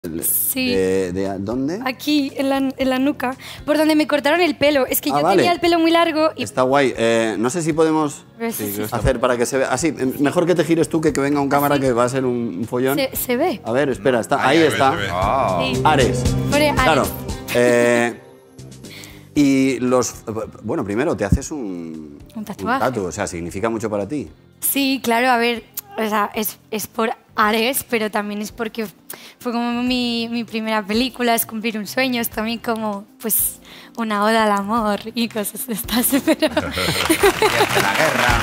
Sí. ¿De dónde? Aquí, en la nuca, por donde me cortaron el pelo. Es que yo vale. tenía el pelo muy largo y... Está guay. No sé si podemos hacer para que se vea. Así, mejor que te gires tú que venga un cámara que va a ser un follón. ¿Se ve? A ver, espera, ahí está. Sí. Ares. Pone Ares. Claro. Y los... Bueno, primero, te haces un tatuaje. tatu, o sea, significa mucho para ti. Sí, claro, a ver, o sea, es por Ares, pero también es porque fue como mi primera película, es cumplir un sueño, es también como, pues, una oda al amor y cosas de estas, pero... Y hacia la guerra.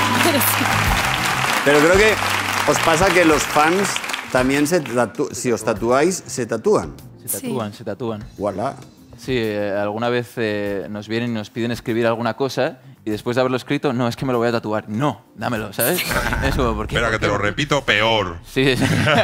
Pero creo que os pasa que los fans también si os tatuáis, se tatúan. Se tatúan. Voilà. Sí, alguna vez nos vienen y nos piden escribir alguna cosa y después de haberlo escrito, no, es que me lo voy a tatuar. No, dámelo, ¿sabes? Eso, porque... Espera, que te lo repito, peor. Sí,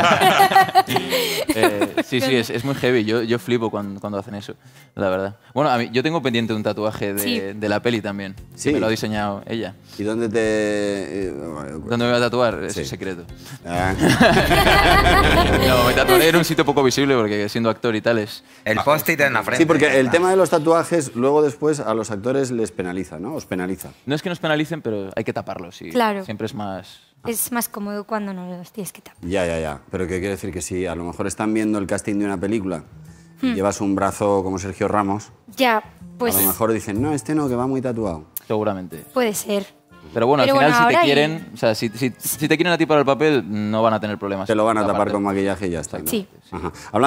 es muy heavy. Yo flipo cuando hacen eso, la verdad. Bueno, yo tengo pendiente un tatuaje de la peli también. Sí. Me lo ha diseñado ella. ¿Y dónde te...? ¿Dónde me voy a tatuar? Eso es secreto. Ah. No, me tatuaré en un sitio poco visible porque siendo actor y tal es... El post-it en la frente. Sí, porque el tema de los tatuajes luego después a los actores les penaliza, ¿no? Os penaliza. No es que nos penalicen, pero hay que taparlos. Y claro. Siempre es más... Es más cómodo cuando no los tienes que tapar. Ya. Pero ¿qué quiere decir? Que si a lo mejor están viendo el casting de una película y llevas un brazo como Sergio Ramos, ya, pues... a lo mejor dicen, no, este no, que va muy tatuado. Seguramente. Puede ser. Pero bueno, al final si te quieren, o sea, si te quieren a ti para el papel, no van a tener problemas. Te lo van a tapar con maquillaje y ya está. Sí. Ajá.